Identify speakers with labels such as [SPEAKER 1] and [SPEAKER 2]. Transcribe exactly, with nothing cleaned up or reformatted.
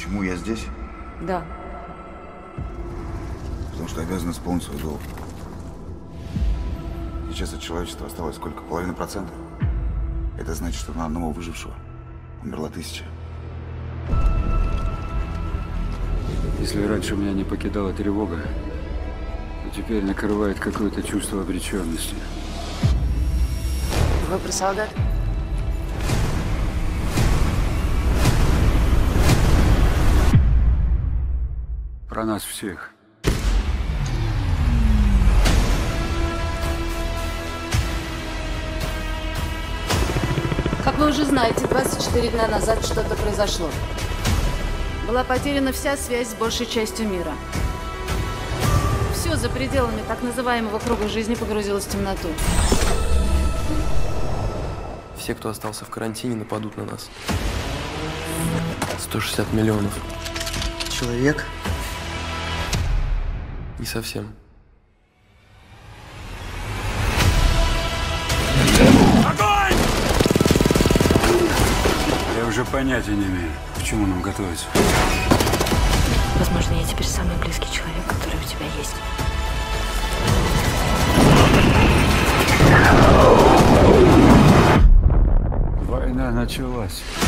[SPEAKER 1] Почему я здесь?
[SPEAKER 2] Да.
[SPEAKER 1] Потому что обязан исполнить свой долг. Сейчас от человечества осталось сколько? Половина процента? Это значит, что на одного выжившего умерла тысяча.
[SPEAKER 3] Если раньше меня не покидала тревога, то теперь накрывает какое-то чувство обреченности.
[SPEAKER 2] Вы про солдат?
[SPEAKER 3] Про нас всех.
[SPEAKER 2] Как вы уже знаете, двадцать четыре дня назад что-то произошло. Была потеряна вся связь с большей частью мира. Все за пределами так называемого круга жизни погрузилось в темноту.
[SPEAKER 4] Все, кто остался в карантине, нападут на нас. сто шестьдесят миллионов.
[SPEAKER 5] Человек?
[SPEAKER 4] Не совсем.
[SPEAKER 3] Я уже понятия не имею, к чему нам готовиться.
[SPEAKER 6] Возможно, я теперь самый близкий человек, который у тебя есть.
[SPEAKER 3] Война началась.